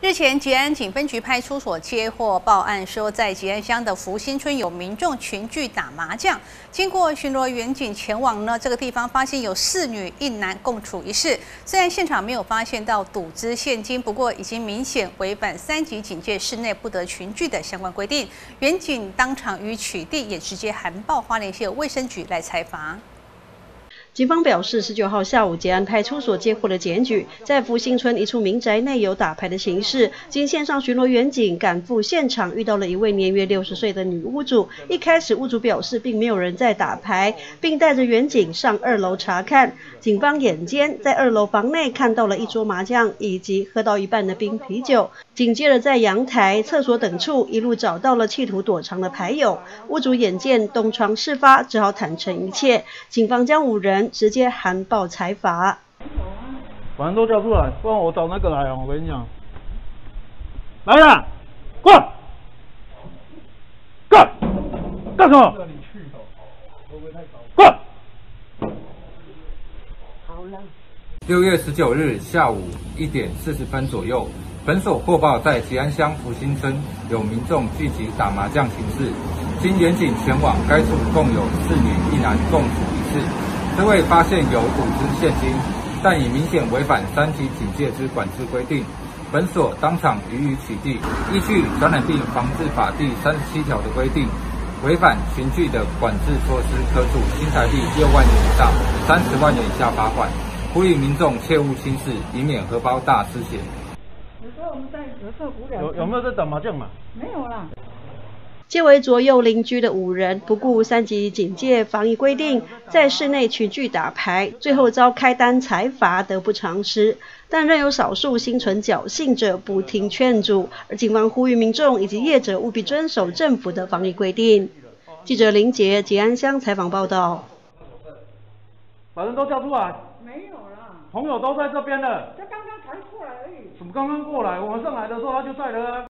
日前，吉安警分局派出所接获报案，说在吉安乡的福兴村有民众群聚打麻将。经过巡逻员警前往这个地方，发现有4女1男共处一室。虽然现场没有发现到赌资现金，不过已经明显违反3级警戒室内不得群聚的相关规定。员警当场予以取缔，也直接函报花莲县卫生局来裁罚。 警方表示，19号下午，吉安派出所接获了检举，在福兴村一处民宅内有打牌的情势。经线上巡逻员警赶赴现场，遇到了一位年约60岁的女屋主。一开始，屋主表示并没有人在打牌，并带着员警上2楼查看。警方眼尖，在2楼房内看到了一桌麻将以及喝到一半的冰啤酒。紧接着，在阳台、厕所等处一路找到了企图躲藏的牌友。屋主眼见东窗事发，只好坦诚一切。警方将5人 直接函报裁罚， 反正都叫出来，不然我找那个来哦。我跟你讲，来啦，过来，干什么？过来。 好了。 6月19日下午1点40分左右，本所获报在吉安乡福兴村有民众聚集打麻将情事，经员警前往该处，共有4女1男共处一室。 虽未发现有赌资现金，但已明显违反3级警戒之管制规定，本所当场予以取缔。依据《传染病防治法》第37条的规定，违反群聚的管制措施，可处新台币6万元以上30万元以下罚款。呼吁民众切勿轻视，以免荷包大失血。 有时候我们在有没有在打麻将嘛？ 没有啦。 皆为左右邻居的5人，不顾3级警戒防疫规定，在室内群聚打牌，最后遭开单裁罚，得不偿失。但仍有少数心存侥幸者不听劝阻，而警方呼吁民众以及业者务必遵守政府的防疫规定。记者林杰吉安乡采访报道。 把人都叫出来。 没有啦。 朋友都在这边了。 他刚刚才过来而已。 怎么刚刚过来？我们上来的时候他就在了啊。